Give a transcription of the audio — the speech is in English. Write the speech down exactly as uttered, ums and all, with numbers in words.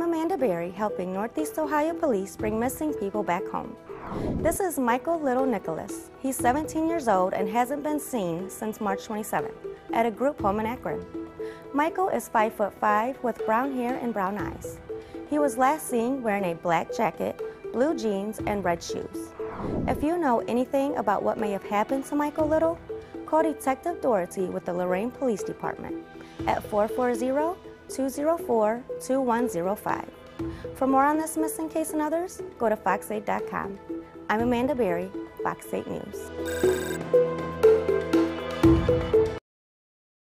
Amanda Berry, helping Northeast Ohio Police bring missing people back home. This is Michael Little Nicholas. He's seventeen years old and hasn't been seen since March twenty-seventh at a group home in Akron. Michael is five foot five with brown hair and brown eyes. He was last seen wearing a black jacket, blue jeans, and red shoes. If you know anything about what may have happened to Michael Little, call Detective Doherty with the Lorain Police Department at four four zero, two zero four, two one zero five. For more on this missing case and others, go to fox eight dot com. I'm Amanda Berry, Fox eight News.